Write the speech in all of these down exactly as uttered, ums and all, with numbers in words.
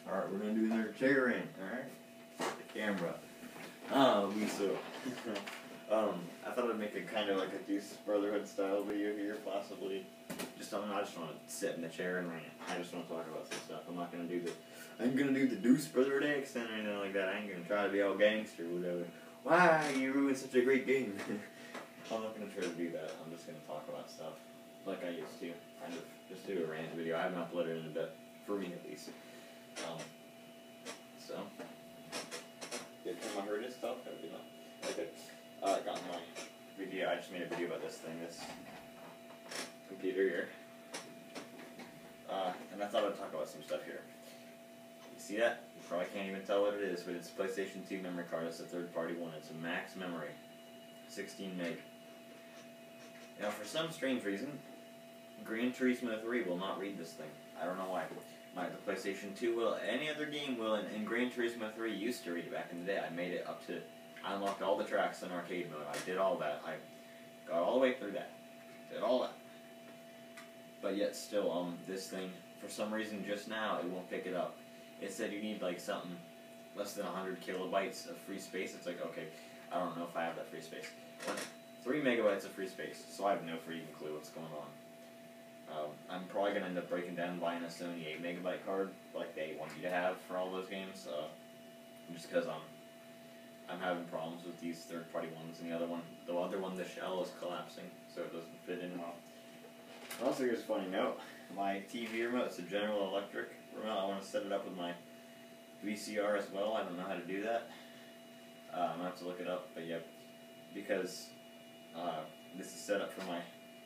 Alright, we're gonna do another chair rant, alright? The camera. Ah, Lisa. um, I thought I'd make a kind of like a Deuce Brotherhood style video here, possibly. Just something I just want to sit in the chair and rant. I just want to talk about some stuff. I'm not gonna do the, I'm gonna do the Deuce Brotherhood accent or anything like that. I ain't gonna try to be all gangster or whatever. Why you ruined such a great game? I'm not gonna try to do that. I'm just gonna talk about stuff like I used to. Kind of just do a rant video. I haven't uploaded in a bit, for me at least. Um, so, did I heard this stuff? I did not. Okay. Uh, I got my video. I just made a video about this thing, this computer here. Uh, and I thought I'd talk about some stuff here. You see that? You probably can't even tell what it is, but it's a PlayStation two memory card. It's a third-party one. It's a max memory, sixteen meg. Now, for some strange reason, Gran Turismo three will not read this thing. I don't know why. My, the PlayStation two will, any other game will, and, and Gran Turismo three used to read it back in the day. I made it up to, I unlocked all the tracks in arcade mode. I did all that. I got all the way through that. Did all that. But yet still, um, this thing, for some reason just now, it won't pick it up. It said you need like something less than one hundred kilobytes of free space. It's like, okay, I don't know if I have that free space. But three megabytes of free space, so I have no freaking clue what's going on. Um, I'm probably going to end up breaking down and buying a Sony eight megabyte card, like they want you to have for all those games, uh, just because I'm, I'm having problems with these third-party ones, and the other one, the other one, the shell is collapsing, so it doesn't fit in well. Also, here's a funny note. My T V remote, it's a General Electric remote. I want to set it up with my V C R as well. I don't know how to do that. Uh, I'm going to have to look it up, but yeah, because uh, this is set up for my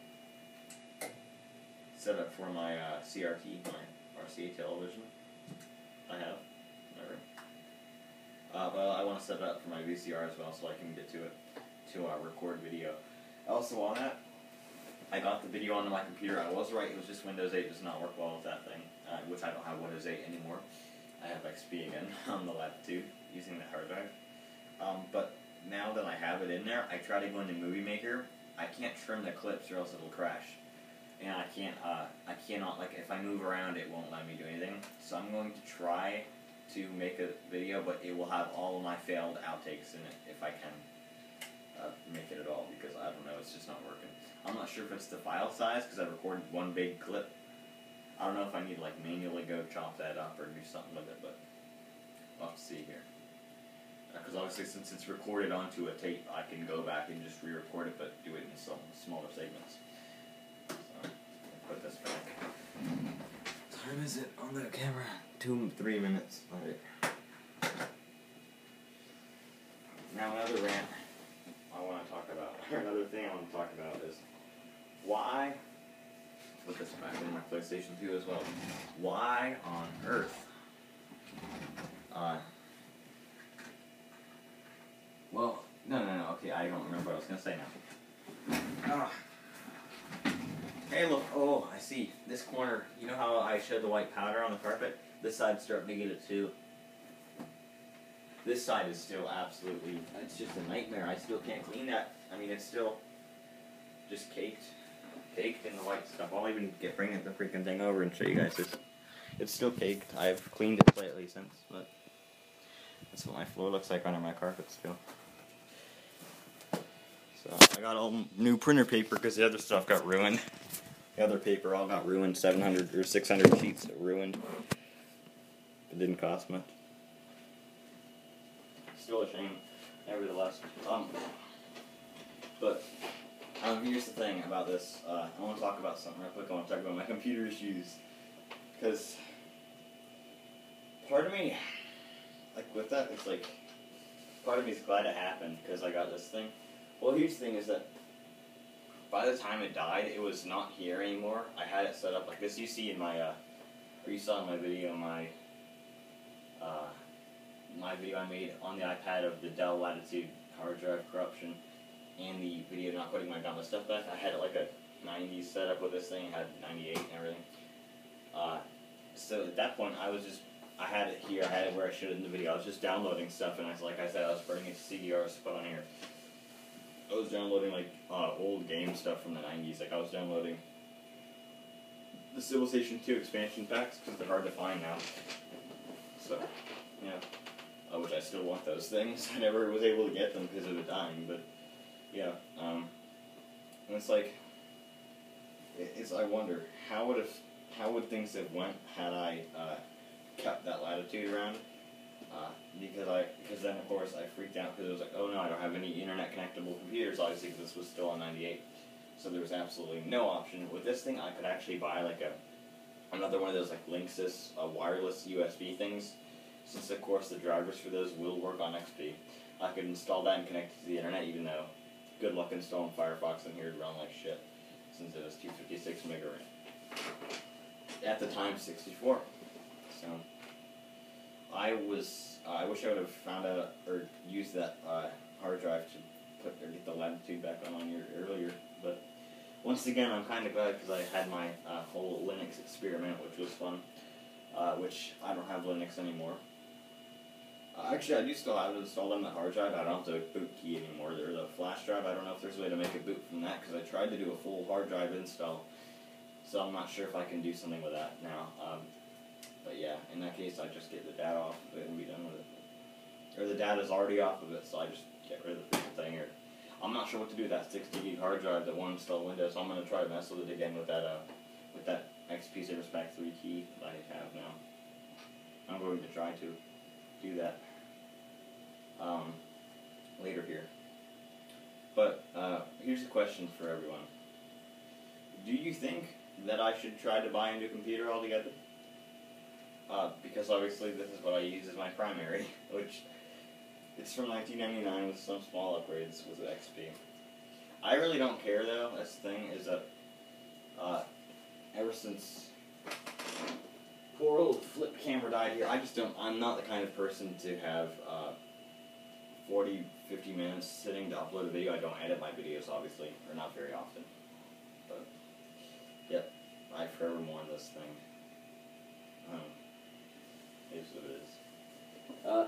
set up for my uh, C R T, my R C A television. I have, whatever. Uh, but I want to set it up for my V C R as well, so I can get to it to uh, record video. Also on that, I got the video onto my computer. I was right; it was just Windows eight does not work well with that thing, uh, which I don't have Windows eight anymore. I have X P again on the Latitude using the hard drive. Um, but now that I have it in there, I try to go into Movie Maker. I can't trim the clips or else it'll crash. And I can't, uh, I cannot, like, if I move around, it won't let me do anything. So I'm going to try to make a video, but it will have all of my failed outtakes in it, if I can uh, make it at all, because I don't know, it's just not working. I'm not sure if it's the file size, because I recorded one big clip. I don't know if I need to, like, manually go chop that up or do something with it, but we'll have to see here. Because uh, obviously, since it's recorded onto a tape, I can go back and just re-record it, but do it in some smaller segments. Put this back. What time is it on that camera? Two, three minutes. Alright. Now another rant I want to talk about, or another thing I want to talk about is why, put this back in my PlayStation two as well, why on earth, uh, well, no, no, no, okay, I don't remember what I was going to say now. Ah. Hey, look, oh, I see. This corner, you know how I showed the white powder on the carpet? This side's starting to get it too. This side is still absolutely, it's just a nightmare. I still can't clean that. I mean, it's still just caked. Caked in the white stuff. I'll even get bring the freaking thing over and show you guys this. It's still caked. I've cleaned it slightly since, but that's what my floor looks like under my carpet still. So I got all new printer paper because the other stuff got ruined. The other paper all got ruined. seven hundred or six hundred sheets that ruined. It didn't cost much. Still a shame, nevertheless. Um, but um, here's the thing about this. Uh, I want to talk about something real quick. I want to talk about my computer issues, because part of me, like with that, it's like part of me is glad it happened because I got this thing. Well, here's the thing is that by the time it died, it was not here anymore. I had it set up like this. You see in my, uh, or you saw in my video, my, uh, my video I made on the iPad of the Dell Latitude hard drive corruption and the video not putting my Gamma stuff back. I had it like a nineties setup with this thing. It had ninety-eight and everything. Uh, so at that point, I was just, I had it here. I had it where I showed it in the video. I was just downloading stuff, and I was, like I said, I was burning it to C D Rs to put on here. I was downloading like uh, old game stuff from the nineties. Like I was downloading the Civilization two expansion packs because they're hard to find now. So, yeah. Uh, which I still want those things. I never was able to get them because of it dying, but yeah. Um, and it's like, it, it's I wonder how would have how would things have went had I uh, kept that latitude around? Uh, because I because then of course I freaked out because it was like, oh no, I don't have any internet connectable computers, obviously, because this was still on ninety-eight. So there was absolutely no option. With this thing, I could actually buy like a another one of those like Linksys uh, wireless U S B things. Since of course the drivers for those will work on X P, I could install that and connect it to the internet. Even though, good luck installing Firefox in here to run like shit, since it was two fifty-six mega RAM. At the time, sixty-four. So I was uh, I wish I would have found out or used that uh, hard drive to put or get the latitude back on on your earlier, but. Once again, I'm kind of glad because I had my uh, whole Linux experiment, which was fun, uh, which I don't have Linux anymore. Uh, actually, I do still have it installed on the hard drive. I don't have the boot key anymore. There's a flash drive. I don't know if there's a way to make a boot from that because I tried to do a full hard drive install, so I'm not sure if I can do something with that now. Um, but yeah, in that case, I just get the data off of it and be done with it. Or the data's already off of it, so I just get rid of the freaking thing. Or I'm not sure what to do with that sixty gig hard drive that won't install Windows, so I'm going to try to mess with it again with that uh, with that X P Service Pack three key that I have now. I'm going to try to do that um, later here. But uh, here's the question for everyone. Do you think that I should try to buy a new computer altogether? Uh, because obviously this is what I use as my primary, which... It's from nineteen ninety-nine with some small upgrades with X P. I really don't care though. That's the thing, is that uh, ever since poor old flip camera died here, I just don't, I'm not the kind of person to have uh, forty, fifty minutes sitting to upload a video. I don't edit my videos, obviously, or not very often. But, yep, I forever mourn this thing. Um, it is what it is. Uh,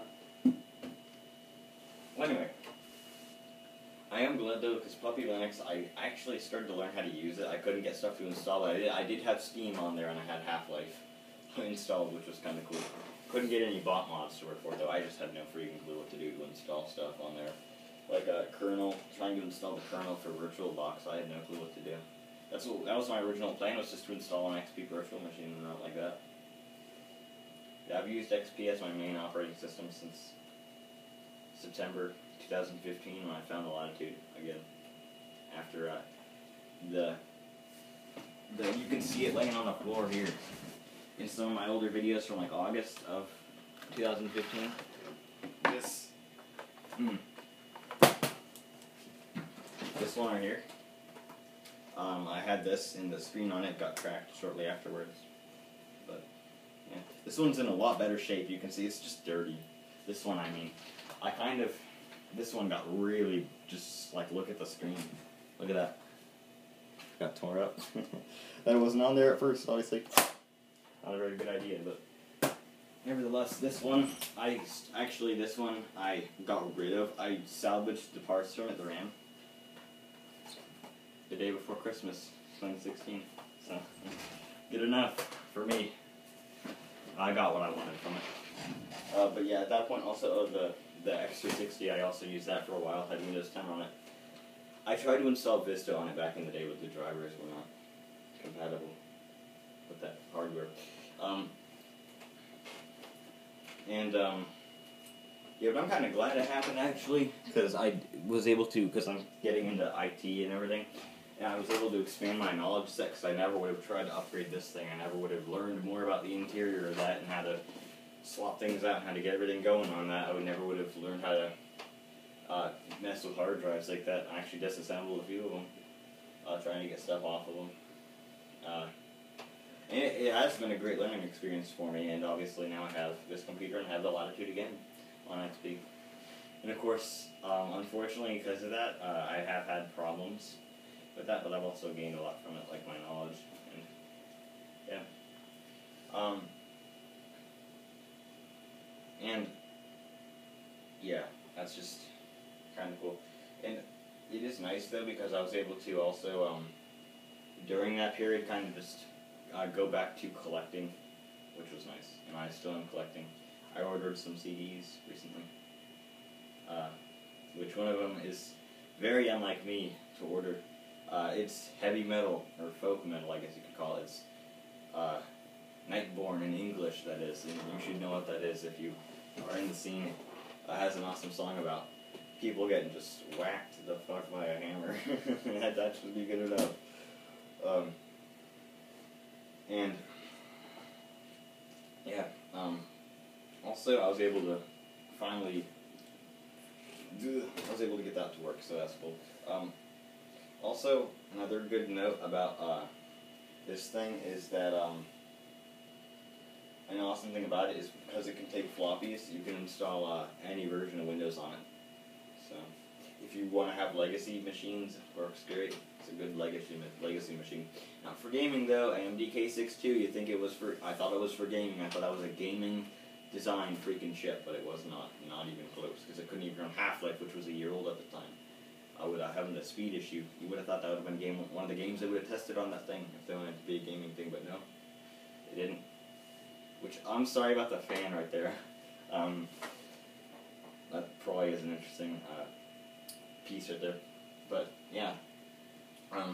Well, anyway, I am glad though, because Puppy Linux, I actually started to learn how to use it. I couldn't get stuff to install, but I did, I did have Steam on there, and I had Half-Life installed, which was kind of cool. Couldn't get any bot mods to work for it, though. I just had no freaking clue what to do to install stuff on there. Like a kernel, trying to install the kernel for VirtualBox, I had no clue what to do. That's what, that was my original plan, was just to install an X P virtual machine and not like that. Yeah, I've used X P as my main operating system since September two thousand fifteen when I found the latitude again. After uh, the, the, you can see it laying on the floor here in some of my older videos from like August of two thousand fifteen. This, mm, this one right here. Um, I had this and the screen on it got cracked shortly afterwards. But yeah, this one's in a lot better shape. You can see it's just dirty. This one, I mean. I kind of, this one got really, just like, look at the screen. Look at that. Got tore up. That wasn't on there at first, obviously. Not a very good idea, but nevertheless, this one, I, actually, this one, I got rid of. I salvaged the parts from it, the RAM, the day before Christmas, twenty sixteen. So, good enough for me. I got what I wanted from it. Uh, but yeah, at that point, also, uh, the... The X three sixty, I also used that for a while, had Windows ten on it. I tried to install Vista on it back in the day, but the drivers were not compatible with that hardware. Um, and, um, yeah, but I'm kind of glad it happened, actually, because I was able to, because I'm getting into I T and everything, and I was able to expand my knowledge set, because I never would have tried to upgrade this thing. I never would have learned more about the interior of that and how to swap things out and how to get everything going on that. I would never would have learned how to uh, mess with hard drives like that. I actually disassembled a few of them, uh, trying to get stuff off of them. Uh, and it, it has been a great learning experience for me, and obviously now I have this computer and have the latitude again on X P. And of course, um, unfortunately because of that, uh, I have had problems with that, but I've also gained a lot from it, like my knowledge, and yeah. Um, And, yeah, that's just kind of cool. And it is nice, though, because I was able to also, um, during that period, kind of just uh, go back to collecting, which was nice. And I still am collecting. I ordered some C Ds recently. Uh, which one of them is very unlike me to order. Uh, it's heavy metal, or folk metal, I guess you could call it. It's uh, Nightborn in English, that is, and you should know what that is if you are in the scene. It uh, has an awesome song about people getting just whacked the fuck by a hammer. that, that should be good enough. Um, and, yeah, um, also I was able to finally do, I was able to get that to work, so that's cool. Um, also, another good note about uh, this thing is that um, an awesome thing about it is because it can take floppies, you can install uh, any version of Windows on it. So, if you want to have legacy machines, it works great. It's a good legacy legacy machine. Now, for gaming though, A M D K sixty-two, you think it was for? I thought it was for gaming. I thought that was a gaming design freaking chip, but it was not. Not even close, because it couldn't even run Half-Life, which was a year old at the time. I would have having a speed issue. You would have thought that would have been game one of the games they would have tested on that thing if they wanted it to be a gaming thing, but no, they didn't. Which, I'm sorry about the fan right there. Um, that probably is an interesting uh, piece right there. But, yeah. Um,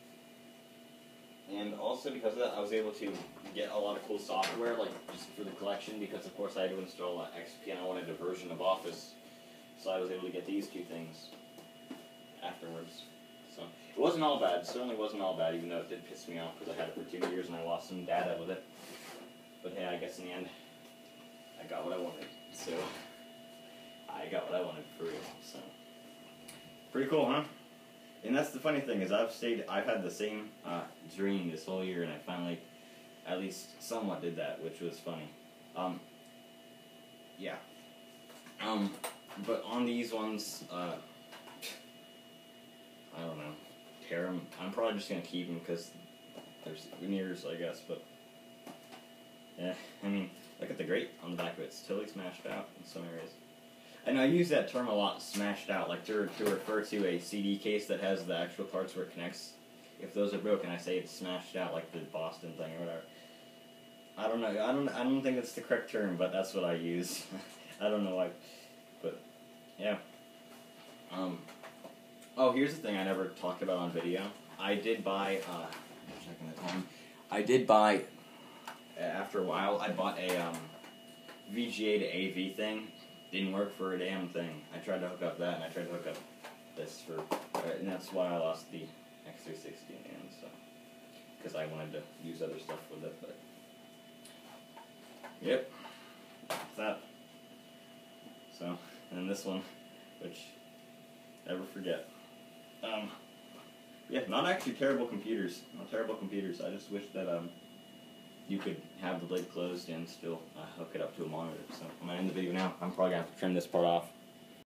and also because of that, I was able to get a lot of cool software, like, just for the collection, because, of course, I had to install uh, X P, and I wanted a version of Office. So I was able to get these two things afterwards. So, it wasn't all bad. It certainly wasn't all bad, even though it did piss me off, because I had it for two years and I lost some data with it. But hey, I guess in the end, I got what I wanted. So, I got what I wanted for real. So, pretty cool, huh? And that's the funny thing is I've stayed, I've had the same uh, dream this whole year, and I finally, at least somewhat did that, which was funny. Um, yeah. Um, but on these ones, uh, I don't know, tear them. I'm probably just gonna keep them because they're souvenirs, I guess. But yeah, I mean, look at the grate on the back of it. It's totally smashed out in some areas. And I use that term a lot, smashed out, like to, to refer to a C D case that has the actual parts where it connects. If those are broken, I say it's smashed out, like the Boston thing or whatever. I don't know. I don't. I don't think that's the correct term, but that's what I use. I don't know why, but yeah. Um. Oh, here's the thing I never talked about on video. I did buy. Uh, checking the time. I did buy. After a while, I bought a um, V G A to A V thing. Didn't work for a damn thing. I tried to hook up that, and I tried to hook up this for, uh, and that's why I lost the X three sixty in the end. So, because I wanted to use other stuff with it, but yep, that's that. So, and then this one, which never forget. Um, yeah, not actually terrible computers. Not terrible computers. I just wish that um. you could have the lid closed and still uh, hook it up to a monitor. So I'm going to end the video now. I'm probably going to have to trim this part off.